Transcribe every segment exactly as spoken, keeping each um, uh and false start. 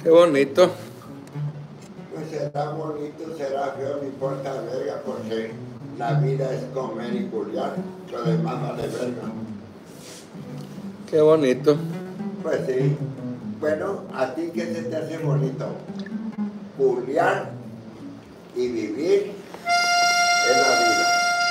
Qué bonito. Pues será bonito, será feo, no importa verga, porque la vida es comer y culiar, lo demás vale verga. Qué bonito. Pues sí. Bueno, ¿a ti qué se te hace bonito? Culiar y vivir en la vida.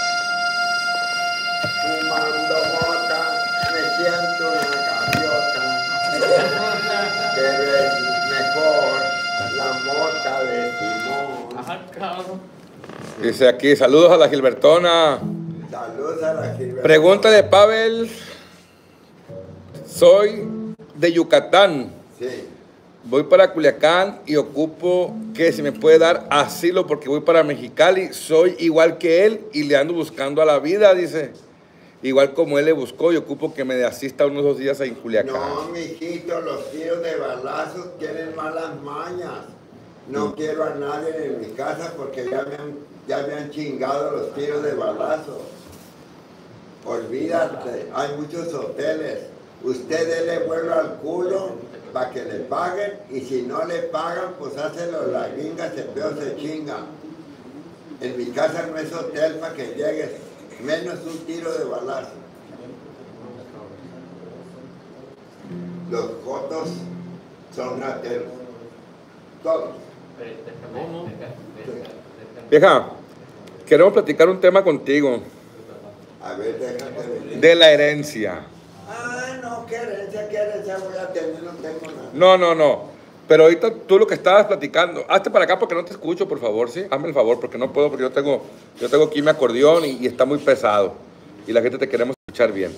Fumando mota, me siento una gaviota, pero es mejor la mota de Simón. Ajá, cabrón. Dice aquí, saludos a la Gilbertona. Saludos a la Gilbertona. Pregunta de Pavel. Soy de Yucatán. Sí. Voy para Culiacán y ocupo que se me puede dar asilo porque voy para Mexicali. Soy igual que él y le ando buscando a la vida, dice. Igual como él le buscó, y ocupo que me asista unos dos días en Culiacán. No, mijito, los tiros de balazos tienen malas mañas. No quiero a nadie en mi casa porque ya me han, ya me han chingado los tiros de balazos. Olvídate, hay muchos hoteles. Usted dele vuelo al culo para que le paguen y si no le pagan, pues hácelo la gringa, se peor se chinga. En mi casa no es hotel para que llegues, menos un tiro de balazo. Los jotos son rateros, todos. Vieja, queremos platicar un tema contigo. A ver, déjate venir. De la herencia. Ah, no, qué herencia, qué herencia voy a tener, no tengo nada. No, no, no. Pero ahorita tú lo que estabas platicando, hazte para acá porque no te escucho, por favor, ¿sí? Hazme el favor, porque no puedo, porque yo tengo, yo tengo aquí mi acordeón y, y está muy pesado. Y la gente te queremos escuchar bien.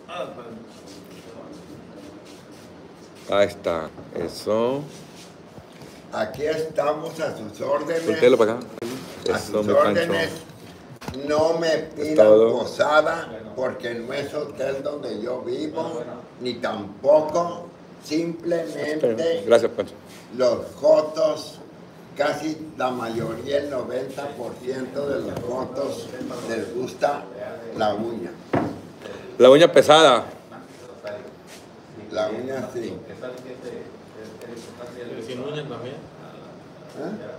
Ahí está. Eso. Aquí estamos a sus órdenes. Voltéalo para acá. A Eso, sus mi Pancho. órdenes. No me pidan todo. posada porque no es hotel donde yo vivo, ni tampoco simplemente Gracias, Pancho. los jotos, casi la mayoría, el noventa por ciento de los jotos les gusta la uña. La uña pesada. La uña sí. Sin uñas también. ¿Eh?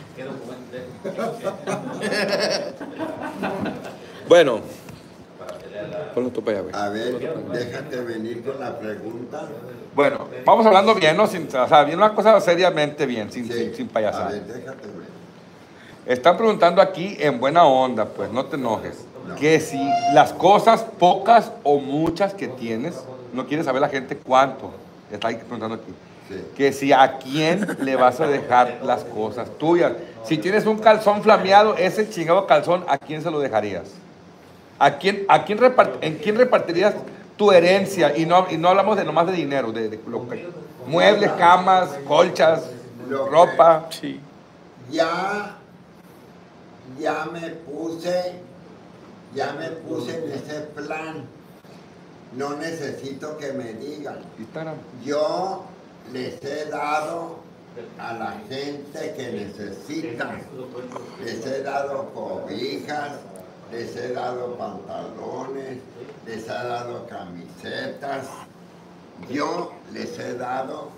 Bueno. Ponlo tú para allá, güey. A ver, déjate venir con la pregunta. Bueno, vamos hablando bien, ¿no? Sin, o sea, bien, una cosa seriamente bien, sin, Sí. sin, sin A payasar. ver, déjate ver. Están preguntando aquí en buena onda, pues, no te enojes. No. Que si las cosas pocas o muchas que tienes, no quiere saber la gente cuánto. Está ahí preguntando aquí. Sí. Que si a quién le vas a dejar las cosas tuyas. Si tienes un calzón flameado, ese chingado calzón, ¿a quién se lo dejarías? ¿A quién, a quién repart- ¿En quién repartirías tu herencia? Y no, y no hablamos de nomás de dinero, de, de lo que- muebles, camas, colchas, Lo que- ropa. Sí. Ya, ya me puse, ya me puse en ese plan. No necesito que me digan. Instagram. Yo les he dado a la gente que necesita. Les he dado cobijas, les he dado pantalones, les he dado camisetas. Yo les he dado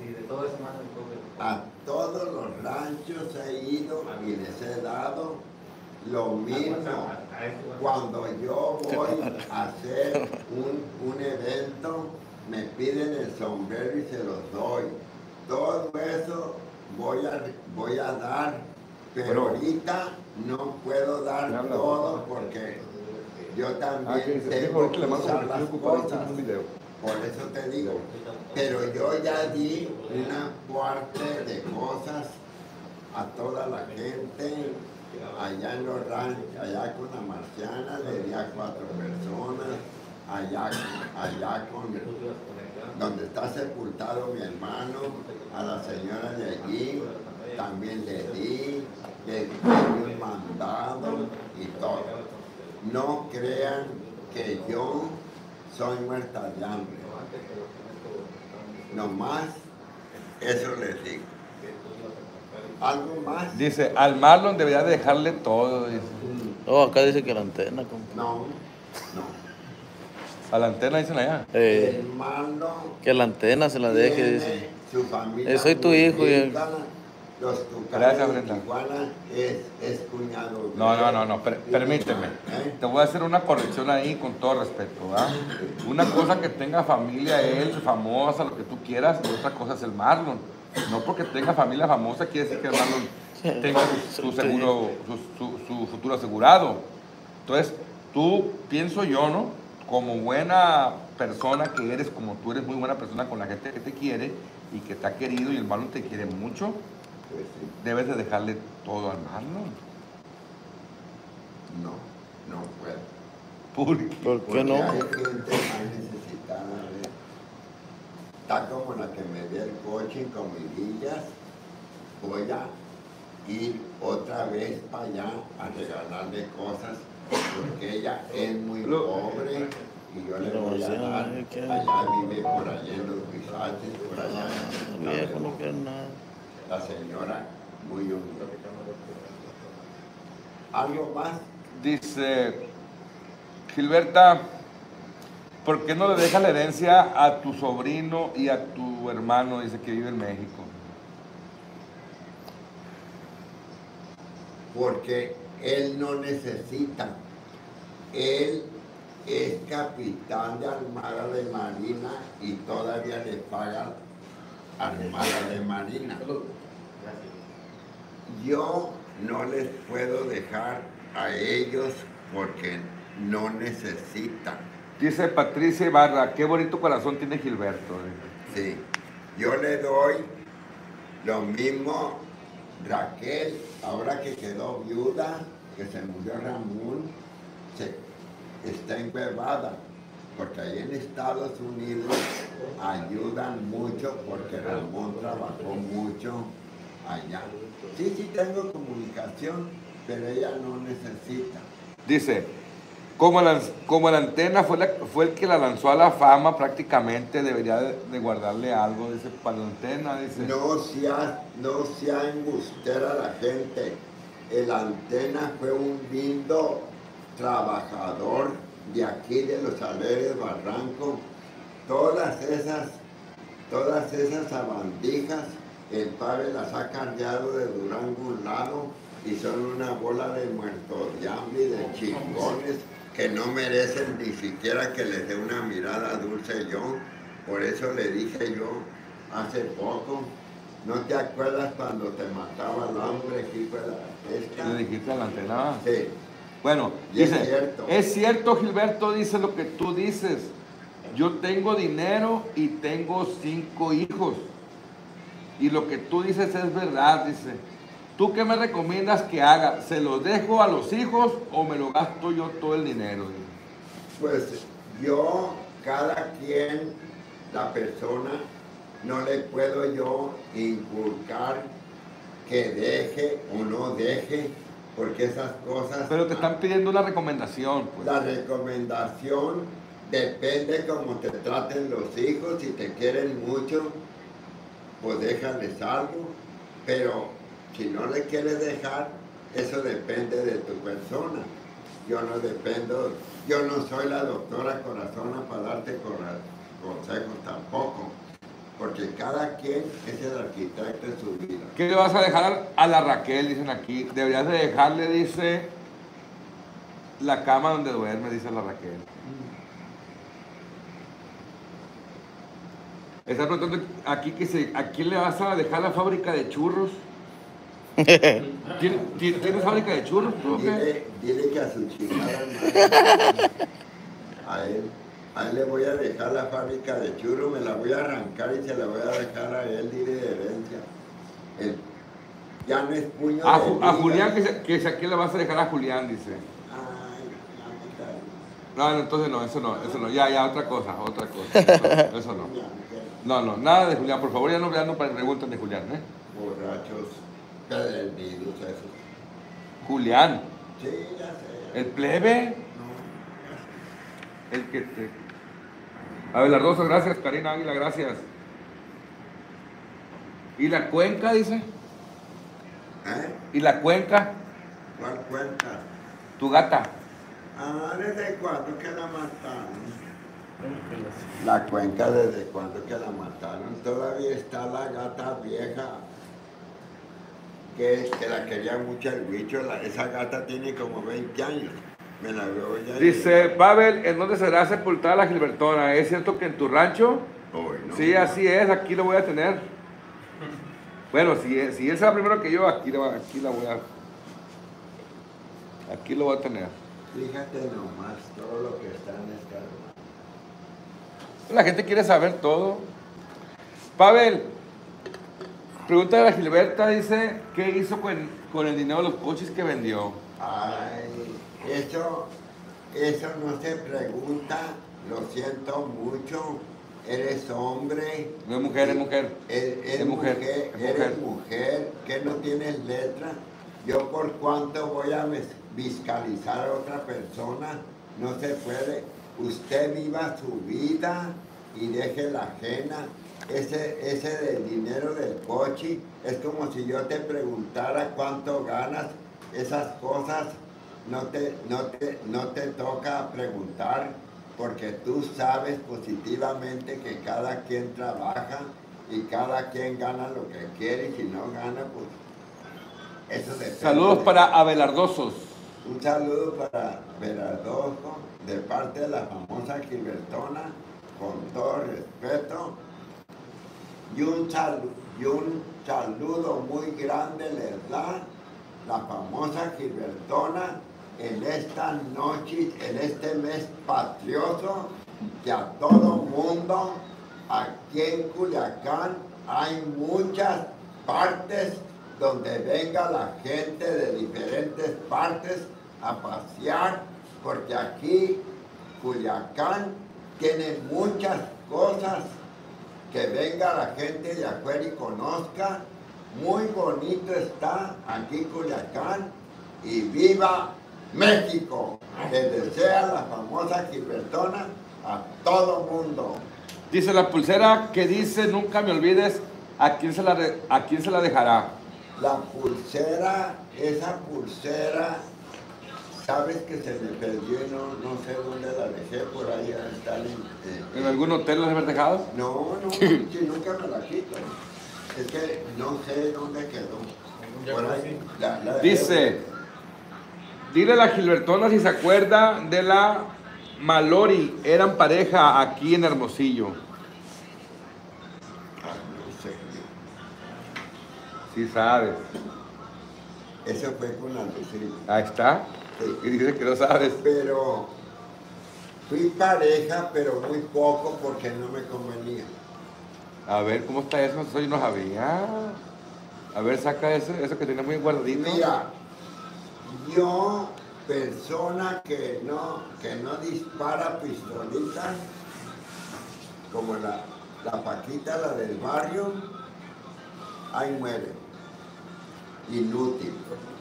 a todos los ranchos, he ido y les he dado lo mismo. Cuando yo voy a hacer un, un evento, me piden el sombrero y se los doy. Todo eso voy a, voy a dar, pero Bueno. ahorita no puedo dar Me habla. todo porque yo Ah, que también dice, tengo ahorita que le mando usar porque las estoy ocupado cosas. en un video. Por eso te digo, pero yo ya di una parte de cosas a toda la gente, allá en los ranchos, allá con la marciana, le di a cuatro personas, allá, allá con, donde está sepultado mi hermano, a la señora de allí, también le di, le di un mandado y todo. No crean que yo soy muerta de hambre. Nomás eso les digo. ¿Algo más? Dice, al Marlon debería dejarle todo. Dice. Oh, acá dice que la antena. Como... No, no. A la antena dicen allá. Eh, El Marlon que la antena se la deje, tiene dice. su familia. Eh, soy tu muy hijo, y- rica, los Tucanes Gracias, de Brenda. Tijuana es, es cuñado. de No, no, él. no, no, per- permíteme. ¿Eh? Te voy a hacer una corrección ahí con todo respeto, ¿verdad? Una cosa que tenga familia él, famosa, lo que tú quieras, y otra cosa es el Marlon. No porque tenga familia famosa quiere decir que el Marlon tenga su, su seguro, su, su- su futuro asegurado. Entonces, tú, pienso yo, ¿no? Como buena persona que eres, como tú eres muy buena persona con la gente que te quiere y que te ha querido y el Marlon te quiere mucho, Pues sí. debes de dejarle todo al Marlon. No, no puedo. ¿Por qué? ¿Por qué Porque no? hay gente más necesitada. ¿ves? Está como la que me dio el coche en Comidillas. Voy a ir otra vez para allá a regalarle cosas porque ella es muy Lo- pobre y yo le Pero, voy a o sea, dar. ¿qué? Allá vive por allá en los Guisaches, por allá. El viejo no quiere nada. La señora muy humilde. ¿Algo más? Dice Gilberta, ¿por qué no le dejas la herencia a tu sobrino y a tu hermano? Dice que vive en México. Porque él no necesita. Él es capitán de Armada de Marina y todavía le pagan Armada de Marina. Yo no les puedo dejar a ellos porque no necesitan. Dice Patricia Ibarra, qué bonito corazón tiene Gilberto. Sí, yo le doy lo mismo Raquel, ahora que quedó viuda, que se murió Ramón, se, está encuevada, porque ahí en Estados Unidos ayudan mucho porque Ramón trabajó mucho allá. Sí, sí tengo comunicación, pero ella no necesita. Dice, como la, como la antena fue, la, fue el que la lanzó a la fama prácticamente, debería de, de guardarle algo, dice, para la antena, dice. No sea, no sea embustera la gente. El Antena fue un lindo trabajador de aquí de los Aleres Barranco. Todas esas, todas esas sabandijas, el padre las ha cargado de Durango a un lado y son una bola de muertos de hambre y de chingones que no merecen ni siquiera que les dé una mirada dulce yo. Por eso le dije yo hace poco, ¿no te acuerdas cuando te mataba el hambre aquí fue la esta? Le dijiste a la antena. Sí, Bueno, Y es dice, cierto. es cierto, Gilberto, dice lo que tú dices. Yo tengo dinero y tengo cinco hijos. Y lo que tú dices es verdad, dice. ¿Tú qué me recomiendas que haga? ¿Se los dejo a los hijos o me lo gasto yo todo el dinero? Dice. pues yo, cada quien, la persona, no le puedo yo inculcar que deje o no deje, porque esas cosas... Pero te están pidiendo una recomendación, pues. La recomendación depende cómo te traten los hijos, si te quieren mucho, pues déjales algo, pero si no le quieres dejar, eso depende de tu persona. Yo no dependo, yo no soy la doctora Corazona para darte cora- consejos tampoco, porque cada quien es el arquitecto de su vida. ¿Qué le vas a dejar a la Raquel? Dicen aquí. Deberías de dejarle, dice, la cama donde duerme, dice la Raquel. Está preguntando aquí que se, ¿a quién le vas a dejar la fábrica de churros? ¿Tien- tien- ¿Tienes fábrica de churros tú o qué? Dile, dile que a su chingada madre, a él, a él le voy a dejar la fábrica de churros, me la voy a arrancar y se la voy a dejar a él, dile de herencia. Él, ya no es puño A, de Ju- a liga. Julián, que, se, que se- ¿a quién le vas a dejar a Julián? Dice. Ay, ya me caí. No, no, entonces no, eso no, eso no. Ya, ya, otra cosa, otra cosa. Eso, eso no. Ya me caí. No, no, nada de Julián. Por favor, ya no, ya no pregunten de Julián, ¿eh? Borrachos, pedrendidos esos. Julián, Sí, ya sé. el plebe, No, el que te... A ver, las rosas, gracias, Karina Águila, gracias. ¿Y la cuenca, dice? ¿eh? ¿Y la cuenca? ¿Cuál cuenta? Tu gata. Ah, ¿desde cuándo que la mataron? La cuenca desde cuando que la mataron, todavía está la gata vieja, que, que la quería mucho el bicho, la- esa gata tiene como veinte años, me la veo ya. Dice, Pavel, ¿en dónde será sepultada la Gilbertona? ¿Es cierto que en tu rancho? Hoy, ¿no? Sí, así es, aquí lo voy a tener. Bueno, si, si él será primero que yo, aquí, lo- aquí la voy a... Aquí lo voy a tener. Fíjate nomás todo lo que está en esta hermana. La gente quiere saber todo. Pavel, pregunta de la Gilberta, dice, ¿qué hizo con, con el dinero de los coches que vendió? Ay, eso, eso no se pregunta, lo siento mucho, eres hombre. No es mujer, es mujer. Eres, Es eres mujer, mujer, es eres mujer. mujer, que no tienes letra. Yo por cuánto voy a vis- fiscalizar a otra persona, no se puede. Usted viva su vida y deje la ajena. Ese, ese del dinero del coche es como si yo te preguntara cuánto ganas. Esas cosas no te, no te, no te toca preguntar porque tú sabes positivamente que cada quien trabaja y cada quien gana lo que quiere y si no gana, pues eso depende. Saludos de- para Abelardosos. Un saludo para Veradoso de parte de la famosa Gilbertona, con todo respeto. Y un, salu- y un saludo muy grande les da la famosa Gilbertona en esta noche, en este mes patrioso, que a todo mundo aquí en Culiacán hay muchas partes donde venga la gente de diferentes partes a pasear, porque aquí Culiacán tiene muchas cosas que venga la gente de afuera y conozca. Muy bonito está aquí Culiacán y viva México. Le desea la famosa Gilbertona a todo mundo. Dice la pulsera que dice, nunca me olvides, ¿a quién se la, re- a quién se la dejará? La pulsera, esa pulsera, sabes que se me perdió y no, no sé dónde la dejé, por ahí está en, eh, ¿En algún hotel los haber dejado? No, no, si nunca me la quito. Es que no sé dónde quedó. Por ahí, la- la dejé. Dice, dile a la Gilbertona si se acuerda de la Malori, eran pareja aquí en Hermosillo. Ah, no sé. Sí sabes. Eso fue con la Lucía. Ahí está. Sí. Y dice que no sabes. Pero fui pareja, pero muy poco porque no me convenía. A ver, ¿cómo está eso? Eso yo no sabía. A ver, saca eso, eso que tenía muy guardadito. Mira, yo, persona que no, que no dispara pistolitas, como la, la Paquita, la del barrio, ahí muere. Inútil.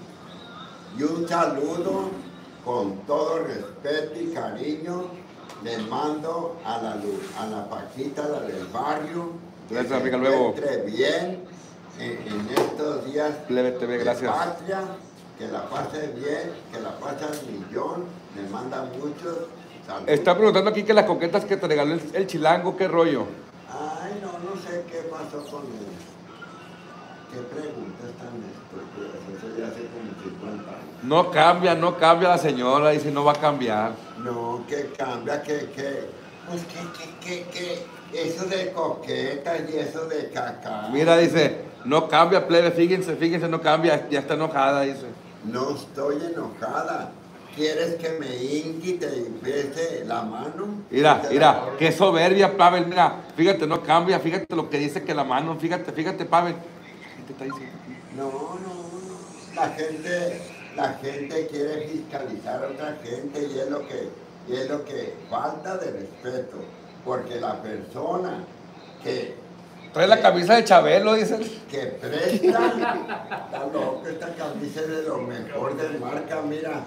Y un saludo con todo respeto y cariño le mando a la, Lu- a la Paquita, la del barrio, que Gracias, se amiga, luego. encuentre bien en, en estos días Plebe T V, de gracias. patria, que la pase bien, que la pase al millón, le manda muchos saludos. Está preguntando aquí que las coquetas que te regaló el, el chilango, ¿qué rollo? Ay, no, no sé qué pasó con él. ¿Qué preguntas tan estúpidas? Eso ya hace como cincuenta años. No cambia, no cambia la señora, dice no va a cambiar. No, que cambia, que, que, pues que, que, que, que, eso de coquetas y eso de caca. Mira, dice, no cambia, plebe, fíjense, fíjense, no cambia, ya está enojada, dice. No estoy enojada. ¿Quieres que me hinque y te bese la mano? Mira, Te mira, la- qué soberbia, Pavel, mira, fíjate, no cambia, fíjate lo que dice que la mano, fíjate, fíjate, Pavel. ¿Qué te está diciendo? No, no, no. La gente, la gente quiere fiscalizar a otra gente y es lo que, y es lo que falta de respeto. Porque la persona que, Trae la camisa de Chabelo, dice. que presta, está loco, esta camisa es de lo mejor de marca, mira.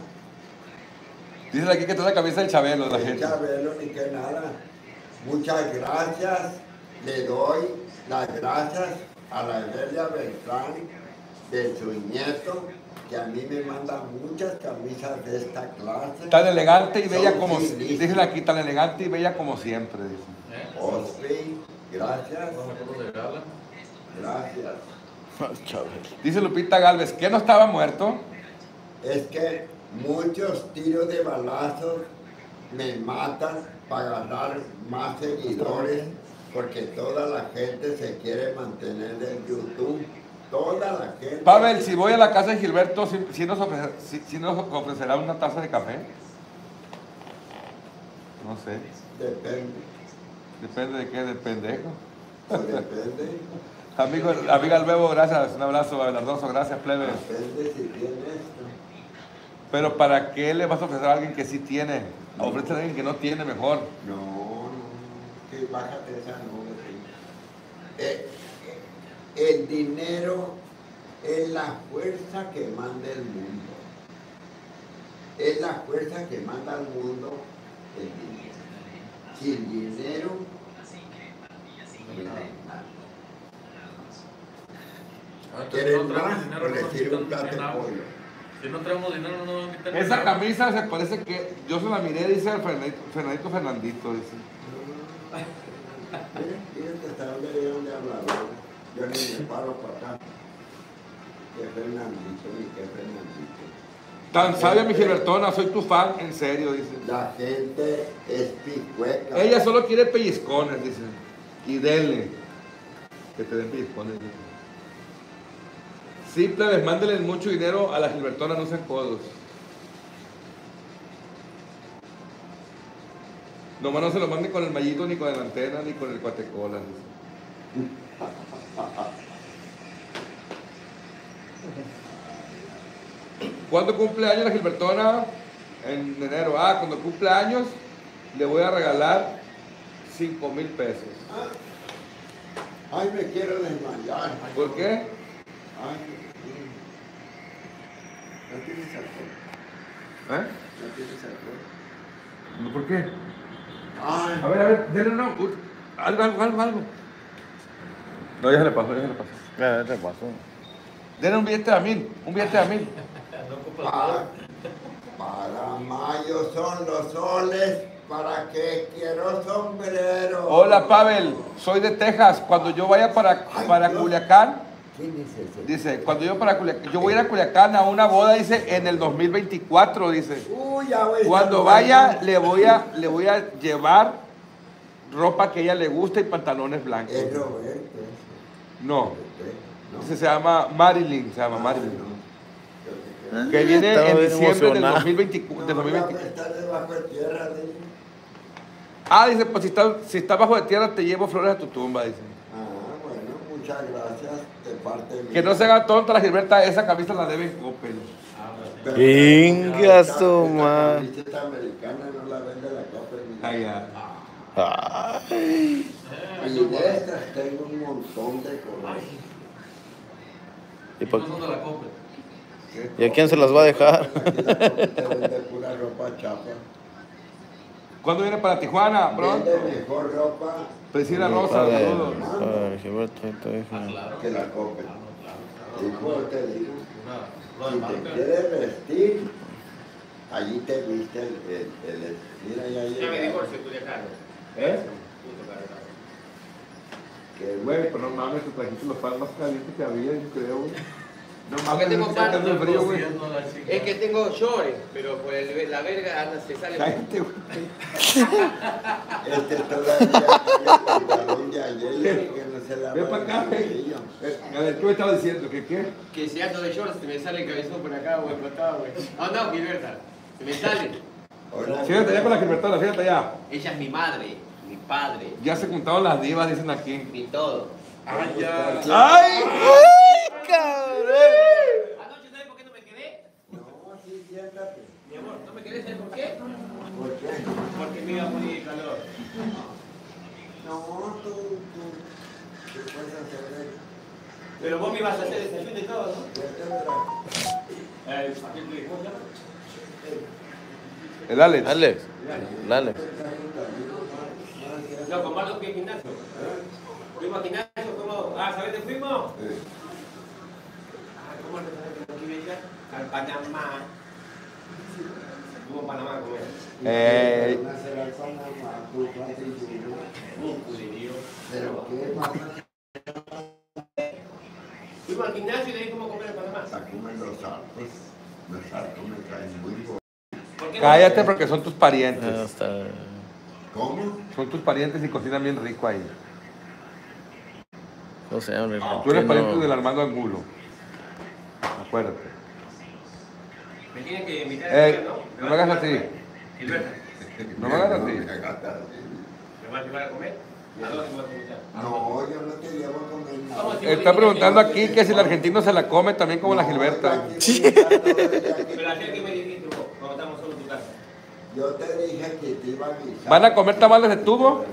Dice aquí que trae la camisa de Chabelo, la Ni gente. Chabelo ni que nada. Muchas gracias. Le doy las gracias a la Evelia Beltrán de su nieto, que a mí me manda muchas camisas de esta clase. Tan elegante y bella Son como, finísimas. dicen aquí, tan elegante y bella como siempre, dicen. ¿Eh? Ospi, gracias, ¿Cómo te regala? gracias. Chávez. Dice Lupita Galvez, ¿que no estaba muerto? Es que muchos tiros de balazos me matan para ganar más seguidores, porque toda la gente se quiere mantener en YouTube. Toda la gente. Pavel, si voy a la casa de Gilberto, ¿sí, sí nos, ofrecer- sí- sí nos ofrecerá una taza de café? No sé. Depende. Depende de qué, de pendejo. O depende. Amigo, amiga Albevo, gracias. Un abrazo, Abelardoso, gracias, plebe. Depende si tiene esto. Pero ¿para qué le vas a ofrecer a alguien que sí tiene? Ofrecer a alguien que no tiene mejor. No, no, que bájate esa nube. Eh, eh, el dinero es la fuerza que manda el mundo. Es la fuerza que manda al mundo el dinero. Sin dinero, no hay nada. Ah, entonces ¿Quieres no traemos más? dinero, Pues no le nos sirve un invitan plato de en agua. pollo. Si no traemos dinero, no nos invitan en Esa agua. camisa se parece que yo se la miré, dice el Fernandito, Fernandito Fernandito, dice. Miren, miren que hasta dónde dieron de hablar. Yo ni me paro para acá. Que Fernandito, ni que Fernandito. Tan sabia mi Gilbertona, soy tu fan, en serio, dice. La gente es picueca. Ella solo quiere pellizcones, dice. Y denle. Que te den pellizcones, dice. Sí, plebes, mándenle mucho dinero a la Gilbertona, no sean codos. Nomás no se lo manden con el mallito, ni con la antena, ni con el cuatecola, dice. ¿Cuándo cumple años la Gilbertona? En enero. Ah, cuando cumple años le voy a regalar cinco mil pesos. Ay, me quiero desmayar. ¿Por qué? Ay, no tienes alcohol. ¿Eh? No tienes alcohol. ¿Por qué? Ay, A ver, a ver, denle una. u- Algo, algo, algo, algo. No, ya se le pasó, ya se le pasó. Ya te pasó. Denle un billete a mil, un billete a mil. No ocupas para, nada. para mayo son los soles. ¿Para qué quiero sombrero? Hola, Pavel, soy de Texas. Cuando yo vaya para, para Culiacán, ¿Quién es ese? dice, cuando yo para Culiacán, yo voy a ir a Culiacán a una boda, dice, en el dos mil veinticuatro, dice. Uy, ya voy a Cuando estar vaya, bueno. le voy a, le voy a llevar ropa que a ella le gusta y pantalones blancos. Es Roberto. No, ¿No? ese se llama Marilyn, se llama Marilyn. No. Que viene Estaba en bien diciembre del emocionada. dos mil veinticuatro. del No, dos mil ya veinte. voy a estar debajo de tierra, dice. Ah, dice, pues si está, si está bajo de tierra te llevo flores a tu tumba, dice. Ah, bueno, muchas gracias de parte mía. Que no se haga tonta la Gilberta, esa camisa la debe en Coppel. Pero- Inga esta- su esta madre. camiseta americana no la vende la Coppel. Ay, ya. Ay. Y de estas tengo un montón de colores. ¿Y, No pa- son de la compra. ¿Y a quién se las va a dejar? Aquí la Coppel te vende pura ropa chapa. ¿Cuándo viene para Tijuana? Pronto. Vende mejor ropa Priscila A Rosa, ver, saludos. a ver, Gilberto, te dejo. Ah, claro. que la Coppel. Y pues te digo, Una, si una de te marca. quieres vestir, allí te viste el, el, el, mira ya Ya me llega. divorcio, Culiacán. ¿Eh? Puto carajo. Que güey, pero no mames, te trajiste los pan más calientes que había, yo creo, güey. No ¿Por mames, qué tengo no pan? te el frío, güey. Es que tengo shorts, pero por el, la verga anda, se sale. Cállate, güey. Este todavía trae el pantalón de ayer y que no se la Ven para acá, güey. bolsillo. Eh, A ver, ¿qué me estabas diciendo? ¿Que qué? Que si ando de shorts, se me sale el cabezón por acá o explotado, güey. No, no, Gilberta. Se me sale. Hola. Fíjate allá con la Gilbertona, fíjate allá. Ella es mi madre, mi padre, Ya se juntaron las divas, dicen aquí. mi todo. Ay, ya. ¡Ay! ¡Cabrón! Anoche, ¿sabes por qué no me quedé? No, sí, siéntate. Mi amor, ¿no me quedé? ¿Sabes por qué? ¿Por qué? Porque me iba a morir de calor. No, tú, tú, tú puedes hacer eso. Pero vos me ibas a hacer desayuno y todo, ¿no? Yo te traje. El paquete de cosas. El Alex. Alex, Alex. No, con Marlon fui al gimnasio. Fuimos al gimnasio, fuimos. Ah, ¿sabes dónde fuimos? Sí. Ah, ¿cómo Panamá. Estuvo en Panamá con él. Eh, Una será el Panamá, tú, Francisco. Un culerío. Pero qué pasa, Fuimos al gimnasio y le dijimos comer en Panamá. comen los arcos. Los arcos me caen muy buenos. ¿Por qué no? cállate porque son tus Ah, parientes. está. ¿Cómo? Son tus parientes y cocinan bien rico ahí. ¿Cómo se llama? El Tú eres pariente argentino. del Armando Angulo. Acuérdate. Me tienen que invitar Eh, a comer, no ¿no? me hagas así. Gilberto, No me hagas así. me hagas así. ¿me vas a llevar a comer? ¿A dónde me vas a invitar? No, yo no te llevo a comer nada. ¿Cómo si- Está preguntando aquí que si el argentino se la come también como la No, Gilberta. aquí voy a estar todo el día aquí. Pero ayer que me dijiste vos, cuando estamos solos en tu casa. Yo te dije que te iba a avisar. ¿Van a comer tamales de tubo?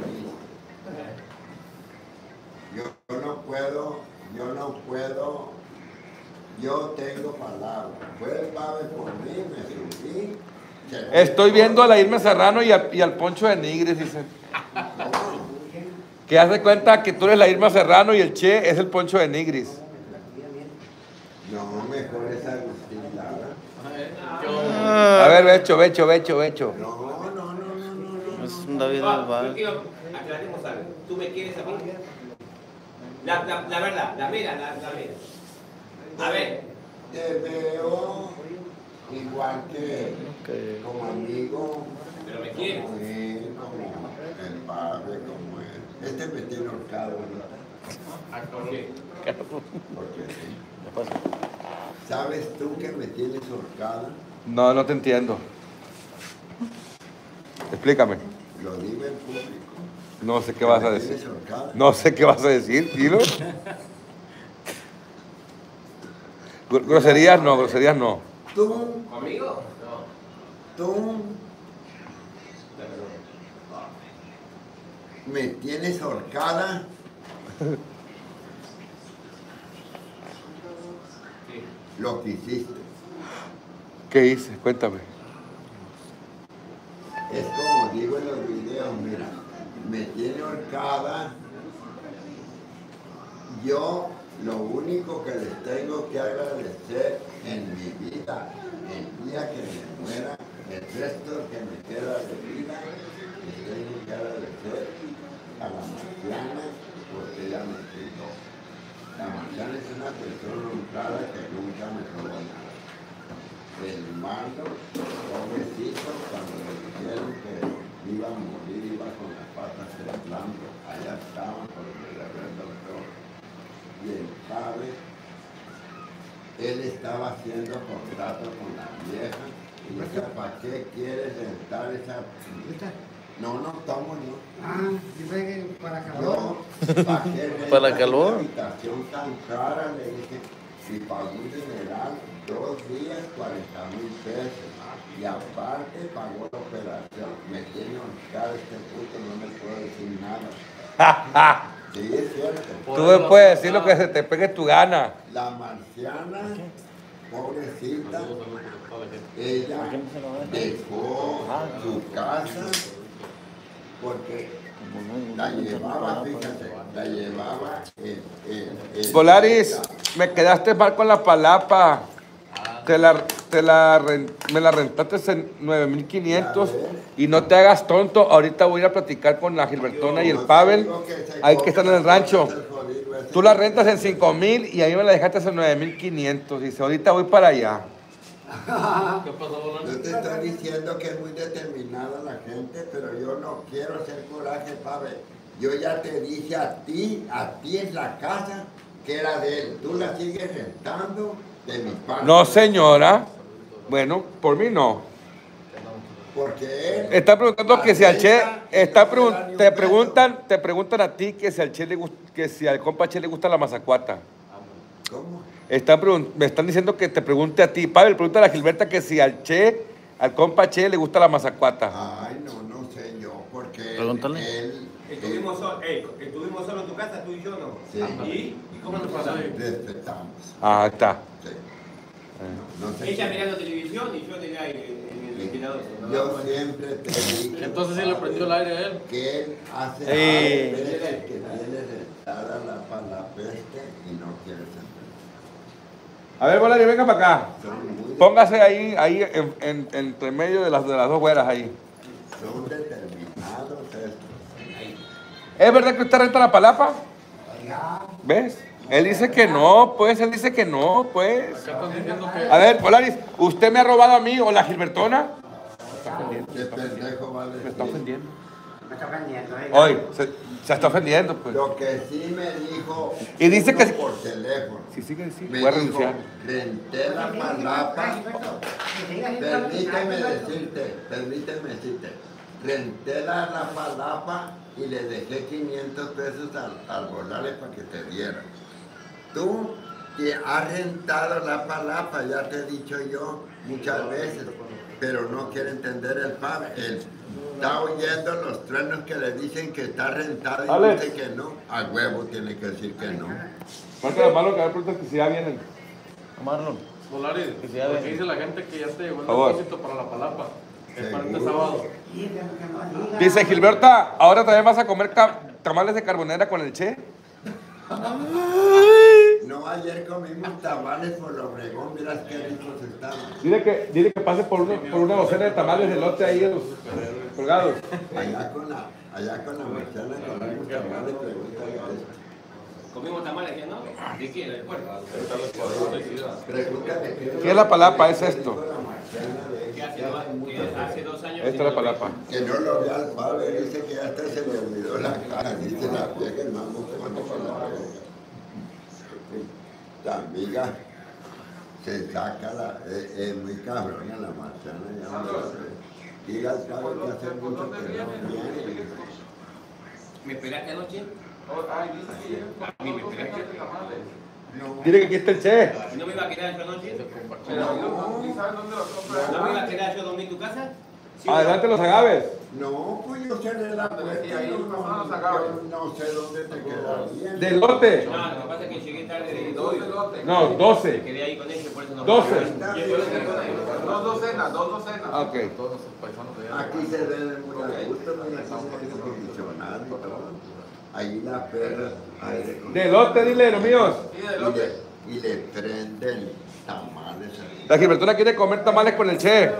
Yo no puedo, yo no puedo, yo tengo palabras. Fue el padre por mí, me subí. se- Estoy viendo a la Irma Serrano y, a- y al Poncho de Nigris, dice. No, Que haz de cuenta que tú eres la Irma Serrano y el Che es el Poncho de Nigris. no, mejor es Agustín Lara. A ver, Becho, Becho, Becho, Becho. No, no, no, no, no, no. Es un David Ah, Alba. yo quiero aclaremos algo. ¿Tú me quieres a mí? La, la, la verdad, la mera, la, la mera. A ver, Te veo igual que Que- como amigo, pero me quieres. como él, como el padre, como él. Este me tiene ahorcado, ¿no? ¿Por qué? Porque sí. ¿Qué pasa? ¿Sabes tú que me tienes ahorcada? No, no te entiendo. Explícame. Lo digo en público. No sé qué vas a ¿Me decir. tienes ahorcada? No sé qué vas a decir, dilo. Gr- Groserías no, groserías no. Tú, ¿Conmigo? No. tú me tienes ahorcada. Sí. Lo que hiciste. ¿Qué hice? Cuéntame. Es como digo en los videos, mira, me tiene ahorcada. Yo lo único que les tengo que agradecer en mi vida, el día que me muera, el resto que me queda de vida, les tengo que agradecer a la marciana porque ella me cuidó. La marciana es una persona honrada que nunca me robó nada. El mando, pobrecito, cuando le dijeron que iba a morir, iba con las patas temblando. Allá estaban porque le había el doctor. Y el padre, él estaba haciendo contrato con la vieja. Y le decía, ¿para qué quieres rentar esa? No, no, estamos, no. Ah, yo pensé que para calor. No, ¿para qué rentas ¿Para calor? una habitación tan cara? Le dije, y pagó un dineral, dos días, cuarenta mil pesos. Y aparte pagó la operación. Me tiene honrado este puto, no me puedo decir nada. Sí, es cierto. Tú me puedes decir lo que se te pegue tu gana. La marciana, pobrecita, ella dejó su casa porque la llevaba, fíjate, la llevaba en, en, en- Polaris, me quedaste mal con la palapa. Te la, te la, ren- me la rentaste en nueve mil quinientos y no te hagas tonto. Ahorita voy a ir a platicar con la Gilbertona y el Pavel, ahí que están en el rancho. Tú la rentas en cinco mil y a mí me la dejaste en nueve mil quinientos. Dice, ahorita voy para allá. ¿Qué pasó, Bolán? Yo te estoy diciendo que es muy determinada la gente, pero yo no quiero hacer coraje, Pavel. Yo ya te dije a ti, a ti en la casa que era de él. Tú la sigues rentando de mi parte. No, señora. Bueno, por mí no. Porque él... Está preguntando que si al Che, renta y está no pregun- le da ni un te peso. preguntan, te preguntan a ti que si al Che le gust- que si al compa Che le gusta la mazacuata. ¿Cómo? Están pregun- me están diciendo que te pregunte a ti, Pavel, pregunta a la Gilberta que si al Che, al compa Che le gusta la mazacuata. Ay, no, no sé yo, porque él- Pregúntale. él... Estuvimos, sol- eh, estuvimos solo en tu casa, tú y yo, ¿no? Sí. ¿Y? ¿Y cómo nos pasamos? Respetamos. Ah, está. Sí. No, no sé Ella qué. mirando televisión y yo en el aire, en el ventilador. ¿no? Yo siempre te digo... Entonces sí le prendió el aire a él. Que él hace Sí. algo, él es el que tiene rentada la, para la peste y no quiere ser A ver, Bolari, venga para acá. Son muy, Póngase ahí, ahí en, en, entre medio de las, de las dos güeras ahí. son determinados estos. ¿Es verdad que usted renta la palapa? ¿Ves? Él dice que no, pues, él dice que no, pues. Acá están diciendo que. A ver, Polaris, ¿usted me ha robado a mí o la Gilbertona? ¿Qué pendejo va a Me está decir? ofendiendo. Me está ofendiendo, oiga. Hoy, se, se está ofendiendo, pues. Lo que sí me dijo Y dice que- uno por teléfono. Si sigue así, Me voy a dijo, renunciar. renté la palapa. Permíteme decir. decirte, permíteme decirte. Renté la, la palapa y le dejé quinientos pesos al, al Bolari para que te diera. Tú que has rentado la palapa, ya te he dicho yo muchas veces, pero no quiere entender el padre. Él está oyendo los truenos que le dicen que está rentado y Alex. dice que no. A huevo tiene que decir que no. Falta las manos que a ver pronto que si ya vienen. Marlon. Solaris, Que se ya porque ven. dice la gente que ya te llegó el Por favor. depósito para la palapa. Es para este Seguro. sábado. Dice Gilberta, ¿ahora también vas a comer ca- tamales de carbonera con el Che? No, ayer comimos tamales por lo Obregón, miras qué ricos estaban. Dile que, dile que pase por una, por una docena de tamales de lote ahí en los colgados. Allá con la, allá con la marciana comimos tamales, pregúntale a este. Comimos tamales ya, ¿no? ¿De qué? ¿Del puerco? Pregúntale ¿Qué es la palapa? Es esto. Que hace, dos, que hace dos años. Esta es la palapa. Que no lo vea al padre, dice que hasta se le olvidó la cara, dice la vieja, hermano, cuando con la vieja. La amiga se saca la, es, es muy cabrona la marciana, ya no la ve. Diga al cabo que hace mucho que no viene. ¿Me esperaste anoche? A mí me esperaste. Dile que aquí está el Che. ¿No me iba a quedar yo anoche? No, ¿No me iba a quedar yo a dormir en tu casa? ¿Sí o no? Adelante los agaves. no, pues yo cerré la puerta, yo no, yo no sé dónde te quedaría. De lote. No, lo que pasa es que llegué tarde de dos. No, Me doce. quedé ahí con ellos, por eso no. doce. Dos docenas, dos docenas. Ah, ok. Aquí se ven muy a gusto, no hay aquí aire acondicionado y todo. Ahí la perra, aire De lote, dile, los míos. y le, y le prenden tamales ahí. La Gilbertona quiere comer tamales con el Che.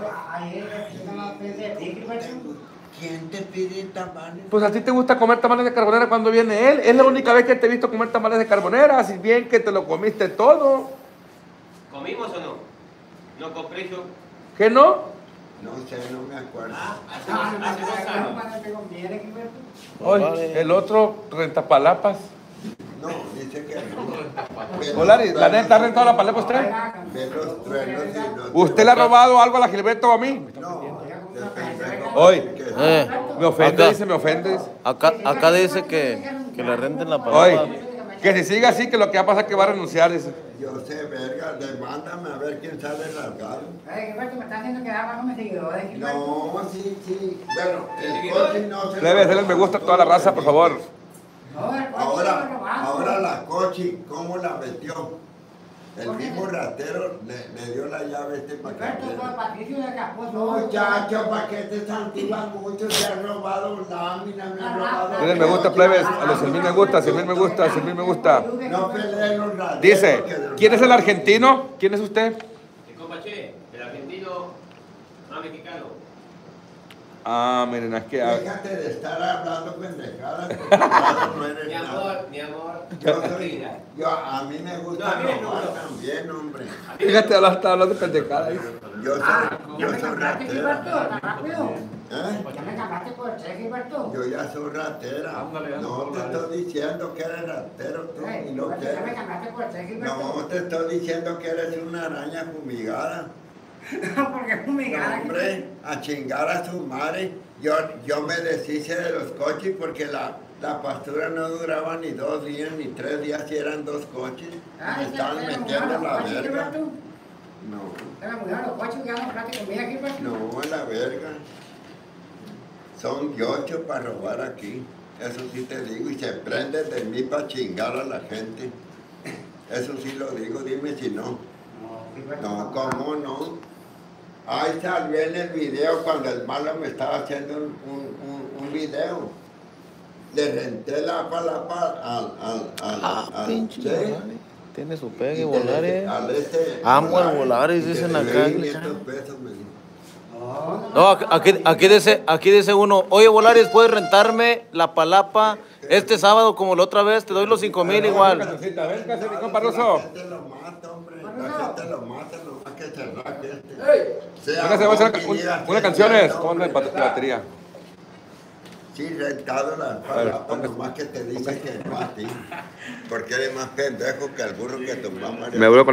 ¿Quién te pide tamales? Pues a ti te gusta comer tamales de carbonera cuando viene él. Es la única vez que te he visto comer tamales de carbonera. Si bien que te lo comiste todo. ¿Comimos o no? ¿No compré yo? ¿Qué no? No sé, no me acuerdo. Ah, hace dos, hace dos años. Hoy, el otro rentapalapas. No, dice que no. Ve Polari, los ¿la neta ha truenos, rentado la palapa usted? ve los truenos y los- ¿Usted le ha robado algo a la Gilberto o a mí? No, de pendejo. Hoy. Que- Eh, Me ofende, Acá. dice, me ofendes. acá, acá dice que, que le renten la Hoy, palapa. que si sigue así, que lo que va a pasar es que va a renunciar, dice. Yo sé, verga, demándame a ver quién sale rasgado. Me está haciendo quedar bajo mis seguidores. No, sí, sí. Bueno, el coche no se. Debe hacerle me gusta a toda la raza, por favor. Ahora, ahora la coche, ¿cómo la metió? El mismo ratero le, le dio la llave este para que abriera. Muchacho, ¿para qué te santivan mucho? Se han robado láminas, me han robado. Denle me gusta, plebes. A los cien mil me gusta, cien mil me gusta, cien mil me gusta. No peleen los rateros. Dice, que los ¿quién es el rateros- argentino? ¿Quién es usted? El compa Che, el argentino más mexicano. Ah, miren, es que... ah, Déjate de estar hablando pendejadas, porque claro, no eres Mi nada. amor, mi amor. Yo soy, Tranquila. yo, a mí me gusta No, a mí me robar gusta. también, hombre. Fíjate, está hablando de pendejada. dice. Yo soy, Ah, ¿Ya yo me soy cambiaste, ratero. Gilberto? ¿Tan rápido? ¿Eh? ¿Ya me cambiaste por el Che, Gilberto? Yo ya soy ratera. Ándale, ándale, No te ándale. estoy diciendo que eres ratero tú Eh, y lo que Gilberto, ¿Ya me eres. cambiaste por el Che, Gilberto? No te estoy diciendo que eres una araña fumigada. Porque es fumigada. No, hombre, a chingar a su madre. Yo, yo me deshice de los coches porque la, la pastura no duraba ni dos días ni tres días si eran dos coches. Ah, Me ese estaban era metiendo muy la bueno, verga. Gilberto. No, Era muy bueno, los coches que no plate comida, Gilberto. no, la verga. Son ocho para robar aquí. Eso sí te digo. Y se prenden de mí para chingar a la gente. Eso sí lo digo, dime si no. No, Gilberto. No, ¿cómo no? Ahí salió en el video cuando el malo me estaba haciendo un, un, un, un video. Le renté la palapa al, al, al, Ah, al pinche Che, madre. Tiene su pegue, Y Volaris. te- al este, Amo al Volaris, y te dicen debí acá. quinientos pesos, me dijo. No, aquí, aquí, aquí dice, aquí dice uno, oye Volaris, ¿puedes rentarme la palapa este sábado como la otra vez? Te doy los cinco mil igual. Cancioncita, véngase, mi compa La Ruso. gente lo mata, hombre. La gente lo mata, nomás que se raje este. Sea Véngase, vamos a hacer hombre, una- diga unas que canciones. sea Ponle hombre, bat- batería. Sí, rentado las ver, palapas, ponga- nomás que te dicen que no a ti. Porque eres más pendejo que el burro que tu mamá. Me vuelvo con